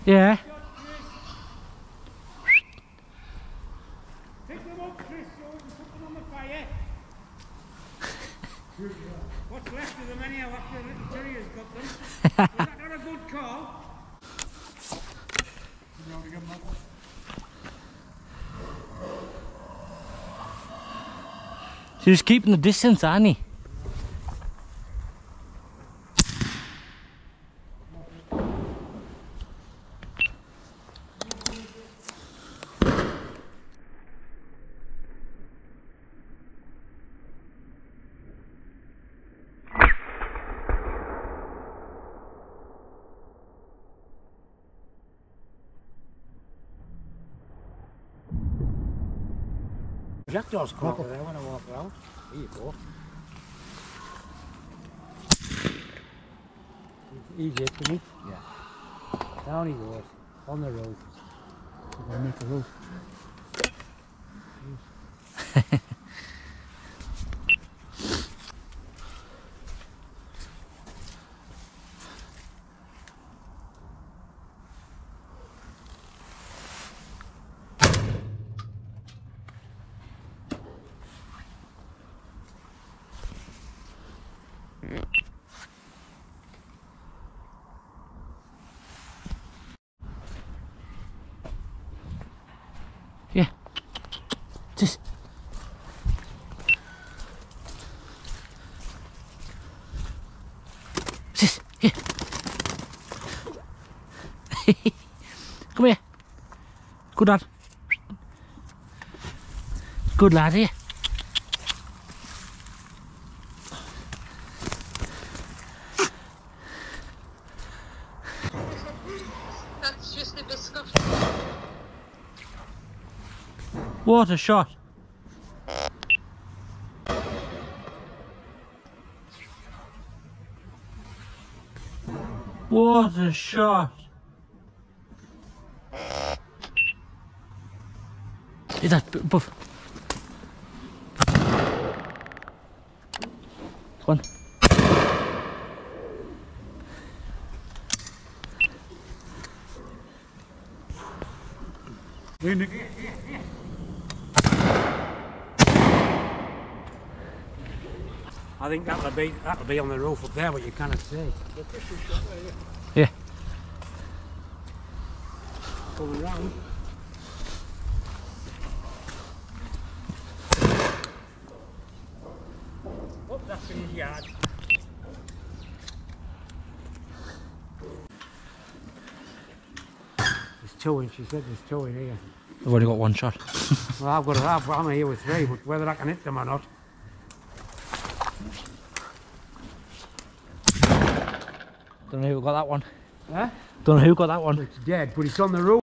Yeah. Pick them up, Chris, so we can put them on the fire. What's left of them anyhow after the little terrier's got them? Was that not a good call? She's keeping the distance, aren't he? Jackdaw's caught there when I walk around. Here you go. Easy, isn't he? Yeah. Down he goes, on the roof. We're going to make a roof. Yeah. Just. Just. Here. Come here. Good lad. Good lad, here. That's just a biscuit. What a shot. What a shot. Is that buff? Come on. I think that'll be on the roof up there, but you cannot see. Yeah. Coming round. Oh, that's in his yard. There's two in, she said there's two in here. I've only got one shot. Well, I'm here with three, but whether I can hit them or not. Don't know who got that one. Huh? Don't know who got that one. It's dead, but it's on the roof.